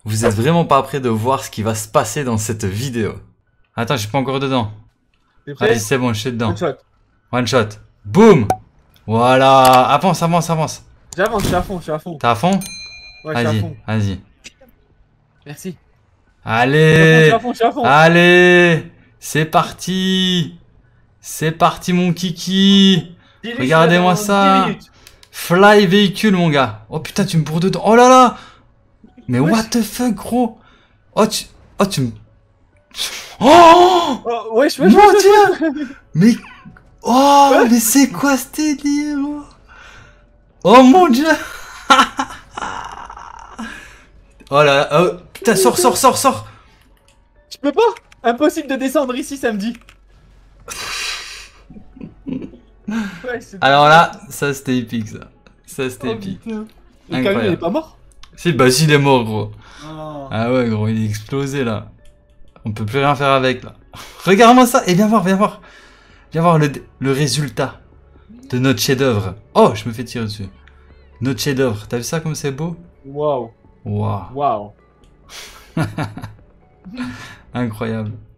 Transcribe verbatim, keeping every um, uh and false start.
Vous êtes vraiment pas prêts de voir ce qui va se passer dans cette vidéo. Attends, je suis pas encore dedans. T'es prêt? Allez, c'est bon, je suis dedans. One shot. One shot. Boum. Voilà. Avance, avance, avance. J'avance, je suis à fond, je suis à fond. T'es à fond? Ouais, je suis à Vas-y, fond. vas-y. Merci. Allez. Je suis à fond, je suis à fond. Allez. C'est parti. C'est parti, mon kiki. Regardez-moi ça. Fly véhicule, mon gars. Oh putain, tu me bourres dedans. Oh là là. Mais Wesh. what the fuck, gros. Oh, tu... Oh, tu me... Oh. Oh, wesh, wesh, Mon wesh, Dieu. Mais... Oh, mais c'est quoi ce délire? Oh mon Dieu. Oh là là. Oh, putain, sors, sors, sors, sors. Je peux pas. Impossible de descendre ici samedi. Ouais, c'est- Alors là, ça c'était épique, ça. Ça c'était Oh, épique. putain. Le Incroyable. camion il est pas mort? Si, bah si, il est mort, gros. Oh. Ah ouais, gros, il est explosé, là. On peut plus rien faire avec, là. Regarde-moi ça. Et viens voir, viens voir. Viens voir le, le résultat de notre chef-d'œuvre. Oh, je me fais tirer dessus. Notre chef-d'œuvre. T'as vu ça comme c'est beau? Waouh. Waouh. Waouh. Incroyable.